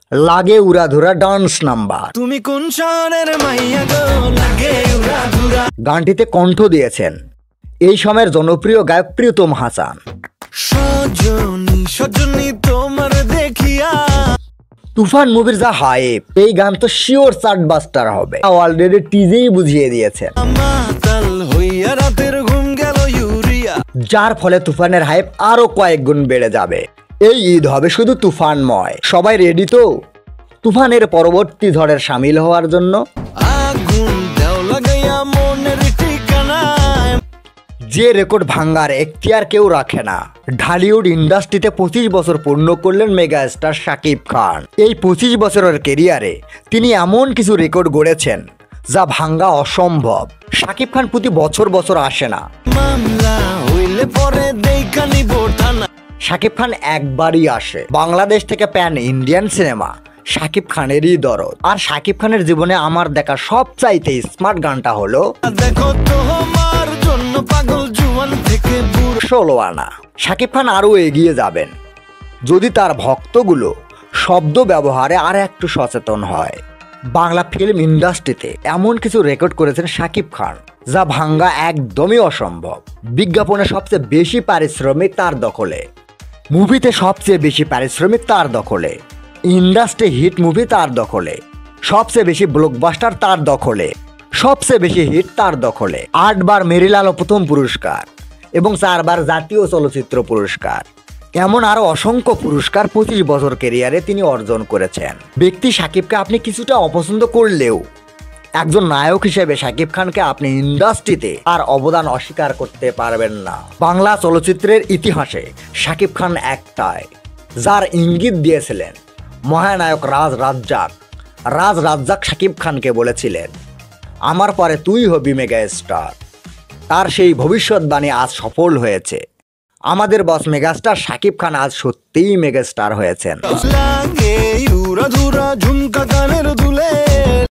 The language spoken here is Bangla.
লাগে উড়াধুরা ডান্স নাম্বার। তুমি কোন শহরের মাইয়া গো, লাগে উড়াধুরা। গানটিতে কণ্ঠ দিয়েছেন এই সময়ের জনপ্রিয় গায়ক প্রিয়তম হাসান। সজনী সজনী তোমার দেখিয়া। তুফান মুভির যা হাইপ, এই গান তো শিওর চার্টবাস্টার হবে, অলরেডি টিজেই বুঝিয়ে দিয়েছেন। মাতাল হইয়া রাতের ঘুম গেল ইউরিয়া। যার ফলে তুফানের হাইপ আরো কয়েক গুণ বেড়ে যাবে। এই ঈদ হবে শুধু তুফানময়। সবাই রেডি তো তুফানের পরবর্তী ঝড়ের সামিল হওয়ার জন্য? আগুন দেও লাগাইয়া মনের ঠিকানায়। যে রেকর্ড ভাঙ্গার এখতিয়ার কেউ রাখে না। ঢালিউড ইন্ডাস্ট্রিতে 25 বছর পূর্ণ করলেন মেগা স্টার শাকিব খান। এই 25 বছরের কেরিয়ারে তিনি এমন কিছু রেকর্ড গড়েছেন যা ভাঙ্গা অসম্ভব। শাকিব খান প্রতি বছর বছর আসে না, মামলা হইলে পরে দেখা নিব থানা। শাকিব খান একবারই আসে। বাংলাদেশ থেকে প্যান ইন্ডিয়ান সিনেমা শাকিব খানেরই দরদ। আর শাকিব খানের জীবনে আমার দেখা সবচাইতে স্মার্ট গানটা হলো দেখো তোমার জন্য পাগল জুয়ান থেকে বুড়ো। 16 আনা। শাকিব খান আরও এগিয়ে যাবেন যদি তার ভক্তগুলো শব্দ ব্যবহারে আর একটু সচেতন হয়। বাংলা ফিল্ম ইন্ডাস্ট্রিতে এমন কিছু রেকর্ড করেছেন শাকিব খান যা ভাঙ্গা একদমই অসম্ভব। বিজ্ঞাপনে সবচেয়ে বেশি পারিশ্রমিক তার দখলে, মুভিতে সবচেয়ে বেশি পারিশ্রমিক তার দখলে, ইন্ডাস্ট্রি হিট মুভি তার দখলে, সবচেয়ে বেশি ব্লকবাস্টার তার দখলে, সবচেয়ে বেশি হিট তার দখলে, 8 বার মেরিল-আলো প্রথম পুরস্কার এবং 4 বার জাতীয় চলচ্চিত্র পুরস্কার। এমন আরো অসংখ্য পুরস্কার 25 বছর ক্যারিয়ারে তিনি অর্জন করেছেন। ব্যক্তি শাকিবকে আপনি কিছুটা অপছন্দ করলেও একজন নায়ক হিসেবে শাকিব খানকে আপনি ইন্ডাস্ট্রিতে আর অবদান অস্বীকার করতে পারবেন না। বাংলা চলচ্চিত্রের ইতিহাসে শাকিব খান একটাই যার ইঙ্গিত দিয়েছিলেন মহানায়ক রাজ রাজ্জাক শাকিব খানকে বলেছিলেন, আমার পরে তুই হবি মেগা স্টার। তার সেই ভবিষ্যৎবাণী আজ সফল হয়েছে। আমাদের বস মেগাস্টার শাকিব খান আজ সত্যিই মেগাস্টার হয়েছেন। লাগে উড়াধুরা ঝুমকা গানের দুলে।